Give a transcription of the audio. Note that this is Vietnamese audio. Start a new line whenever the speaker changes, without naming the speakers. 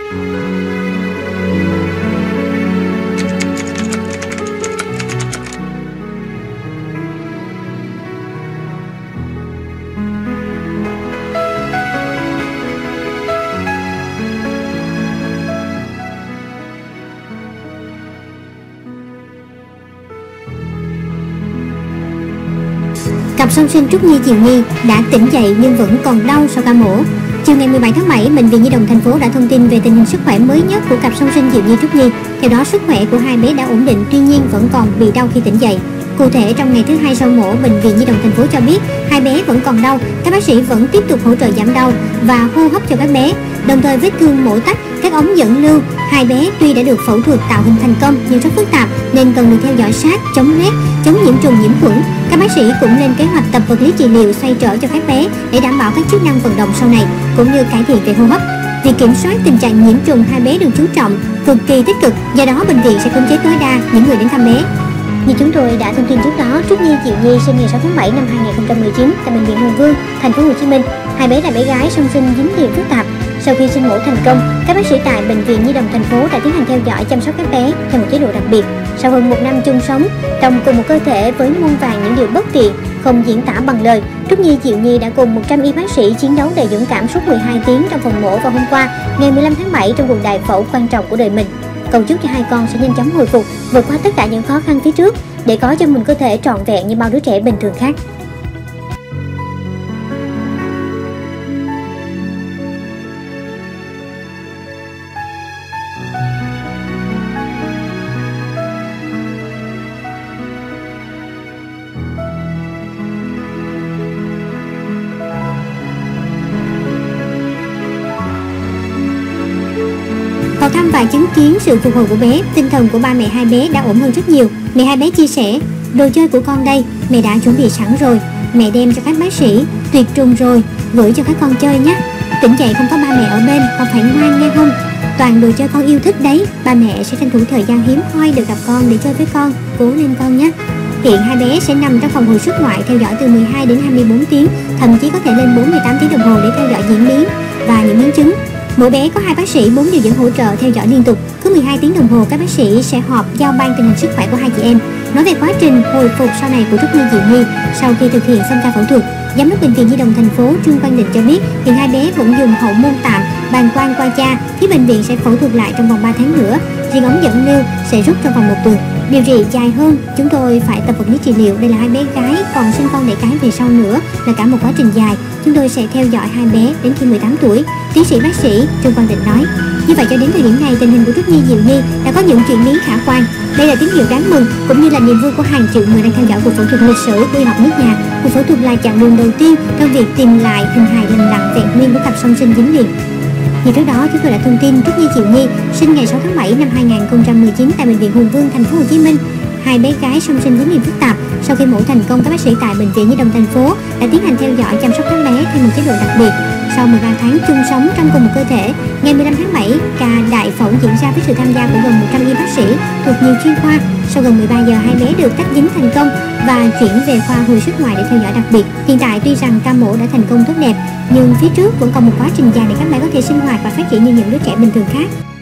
Cặp song sinh Trúc Nhi Diệu Nhi đã tỉnh dậy nhưng vẫn còn đau sau ca mổ. Chiều ngày 17 tháng 7, Bệnh viện Nhi đồng thành phố đã thông tin về tình hình sức khỏe mới nhất của cặp song sinh Diệu Nhi Trúc Nhi. Theo đó, sức khỏe của hai bé đã ổn định, tuy nhiên vẫn còn bị đau khi tỉnh dậy. Cụ thể, trong ngày thứ hai sau mổ, Bệnh viện Nhi đồng thành phố cho biết hai bé vẫn còn đau, các bác sĩ vẫn tiếp tục hỗ trợ giảm đau và hô hấp cho các bé. Đồng thời, vết thương mổ tách, các ống dẫn lưu, hai bé tuy đã được phẫu thuật tạo hình thành công nhưng rất phức tạp nên cần được theo dõi sát, chống loét, chống nhiễm trùng nhiễm khuẩn. Các bác sĩ cũng lên kế hoạch tập vật lý trị liệu xoay trở cho các bé để đảm bảo các chức năng vận động sau này cũng như cải thiện về hô hấp. Việc kiểm soát tình trạng nhiễm trùng hai bé được chú trọng cực kỳ tích cực, do đó bệnh viện sẽ khống chế tối đa những người đến thăm bé. Như chúng tôi đã thông tin trước đó, Trúc Nhi Diệu Nhi sinh ngày 6 tháng 7 năm 2019 tại bệnh viện Hùng Vương, thành phố Hồ Chí Minh. Hai bé là bé gái song sinh dính liền phức tạp. Sau khi sinh mổ thành công, các bác sĩ tại Bệnh viện Nhi đồng thành phố đã tiến hành theo dõi chăm sóc các bé theo một chế độ đặc biệt. Sau hơn 1 năm chung sống trong cùng một cơ thể với muôn vàn những điều bất tiện không diễn tả bằng lời, Trúc Nhi Diệu Nhi đã cùng 100 y bác sĩ chiến đấu đầy dũng cảm suốt 12 tiếng trong phòng mổ vào hôm qua, ngày 15 tháng 7 trong cuộc đại phẫu quan trọng của đời mình. Cầu chúc cho hai con sẽ nhanh chóng hồi phục, vượt qua tất cả những khó khăn phía trước để có cho mình cơ thể trọn vẹn như bao đứa trẻ bình thường khác. Vào thăm và chứng kiến sự phục hồi của bé, tinh thần của ba mẹ hai bé đã ổn hơn rất nhiều. Mẹ hai bé chia sẻ: "Đồ chơi của con đây, mẹ đã chuẩn bị sẵn rồi. Mẹ đem cho các bác sĩ, tuyệt trùng rồi, gửi cho các con chơi nhé. Tỉnh dậy không có ba mẹ ở bên, con phải ngoan nghe không? Toàn đồ chơi con yêu thích đấy, ba mẹ sẽ tranh thủ thời gian hiếm hoi được gặp con để chơi với con, cố lên con nhé." Hiện hai bé sẽ nằm trong phòng hồi sức ngoại theo dõi từ 12 đến 24 tiếng, thậm chí có thể lên 48 tiếng đồng hồ để theo dõi diễn biến và những biến chứng. Mỗi bé có 2 bác sĩ, 4 điều dưỡng hỗ trợ theo dõi liên tục. Cứ 12 tiếng đồng hồ, các bác sĩ sẽ họp giao ban tình hình sức khỏe của hai chị em. Nói về quá trình hồi phục sau này của Trúc Nhi Diệu Nhi sau khi thực hiện xong ca phẫu thuật, Giám đốc Bệnh viện Nhi đồng thành phố Trương Quang Định cho biết hiện hai bé vẫn dùng hậu môn tạm, bàng quang qua cha. Phía bệnh viện sẽ phẫu thuật lại trong vòng 3 tháng nữa. Riêng ống dẫn lưu sẽ rút trong vòng 1 tuần. Điều trị dài hơn, chúng tôi phải tập vật lý trị liệu. Đây là hai bé gái, còn sinh con đẻ cái về sau nữa là cả một quá trình dài. Chúng tôi sẽ theo dõi hai bé đến khi 18 tuổi, tiến sĩ bác sĩ Trương Quang Định nói. Như vậy cho đến thời điểm này, tình hình của Trúc Nhi Diệu Nhi đã có những chuyển biến khả quan. Đây là tín hiệu đáng mừng cũng như là niềm vui của hàng triệu người đang theo dõi cuộc phẫu thuật lịch sử của y học nước nhà. Cuộc phẫu thuật là chặng đường đầu tiên trong việc tìm lại hình hài lành lặn vẹn nguyên của cặp song sinh dính liền. Như trước đó, chúng tôi đã thông tin Trúc Nhi Diệu Nhi sinh ngày 6 tháng 7 năm 2019 tại Bệnh viện Hùng Vương, thành phố Hồ Chí Minh. Hai bé gái song sinh dính liền phức tạp. Sau khi mổ thành công, các bác sĩ tại Bệnh viện Nhi đồng thành phố đã tiến hành theo dõi chăm sóc các bé theo một chế độ đặc biệt. Sau 13 tháng chung sống trong cùng một cơ thể, ngày 15 tháng 7, ca đại phẫu diễn ra với sự tham gia của gần 100 y bác sĩ thuộc nhiều chuyên khoa. Sau gần 13 giờ, hai bé được tách dính thành công và chuyển về khoa hồi sức ngoại để theo dõi đặc biệt. Hiện tại tuy rằng ca mổ đã thành công tốt đẹp, nhưng phía trước vẫn còn một quá trình dài để các bé có thể sinh hoạt và phát triển như những đứa trẻ bình thường khác.